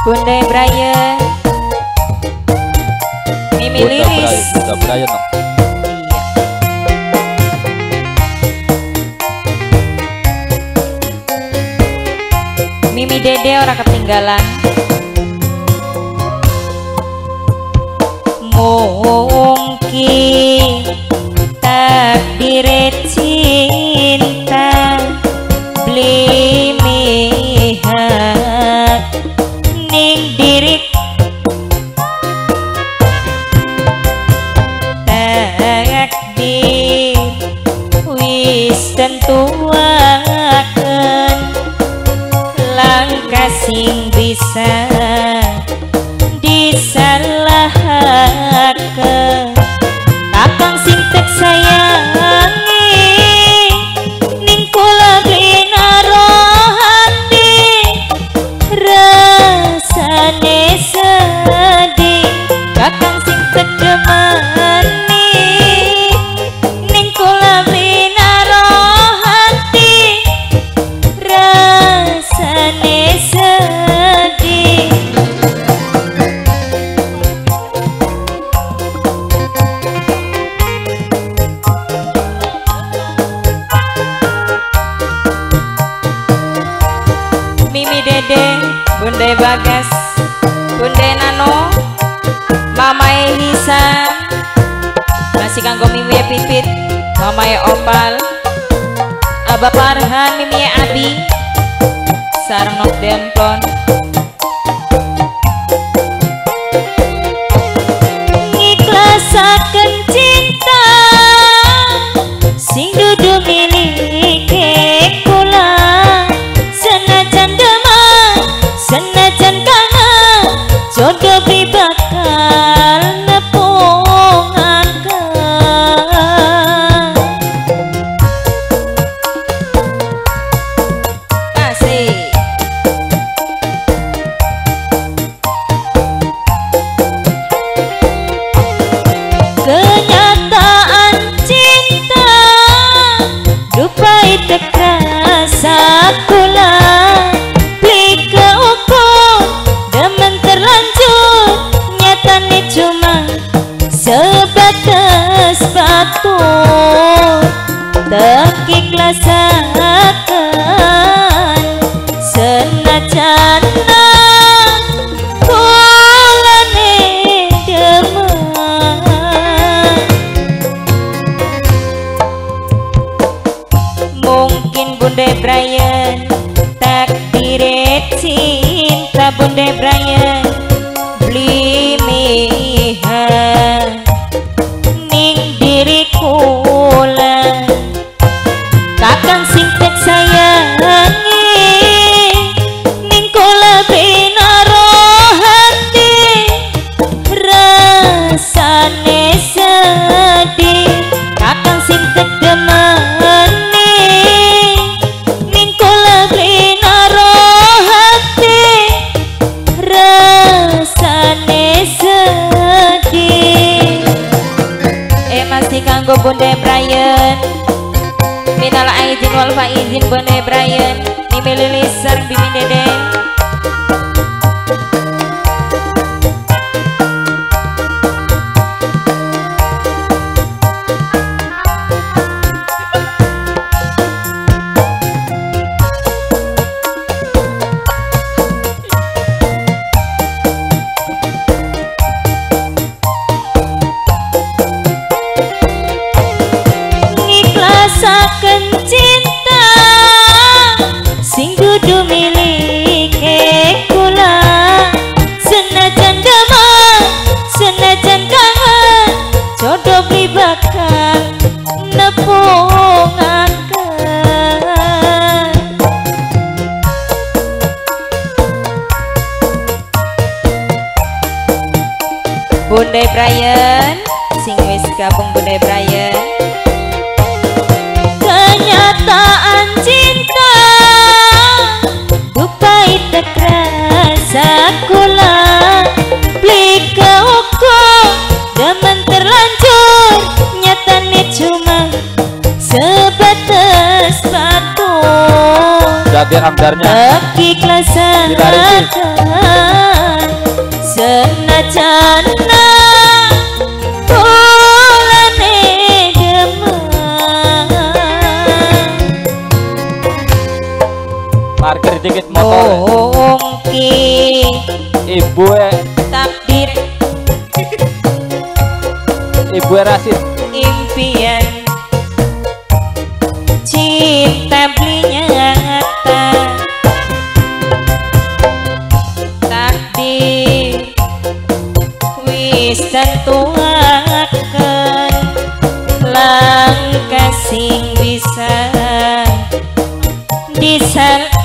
Bunda Brian, Mimi Lilis. Bunda Brian dong. Iya. Mimi Dede orang ketinggalan. Mungkin takdir cinta beli mihak ning diri takdir wis tentuaken langkah sing bisa disalahake kakang sing tek sayangi ning kula binaro hati rasane sedih kakang sing tek demani ning kula binaro hati rasane sedih. Mimi Dede, Bunda Bagas, Bunda Nano, Mama Hisa, masih kanggo Mimi Pipit, Mama Opal, Abah Farhan, Mimi Abi, sareng Nok Demplon. Ngikhlasaken cinta sing dudu milike kula. Senajan kangen jodoh bi bakal nepungaken kasih kenyataan cinta dupai tek rasa kula sebatas batu tekiklasakan senajan kulane demen mungkin Bunda Brian takdir cinta Bunda Brian beli mihak ning diri kula kakang sing tek sayangi ning kula binaro hati rasane sedih kakang sing tek demani ning kula binaro hati rasane sedih. Masih kanggo Bunda Brian, minal aidin wal faizin Bunda Brian, Mimi Lilis sareng Mimi Dede. Ngikhlasaken cinta sing dudu milike kula senajan damai senajan kangen jodoh beli bakal nepungaken Bunda Brian sing wis gabung Bunda Brian. Kenyataan cinta dupai tek rasa kula beli keukuh demen terlanjur nyatane cuma sebatas batu biar anggarnya keikhlasan senajan tulane gemah parkir dikit motor mungkin ibu takdir ibu Rasid impian cinta belinya nyata takdir wis tentuaken langkah sing bisa disal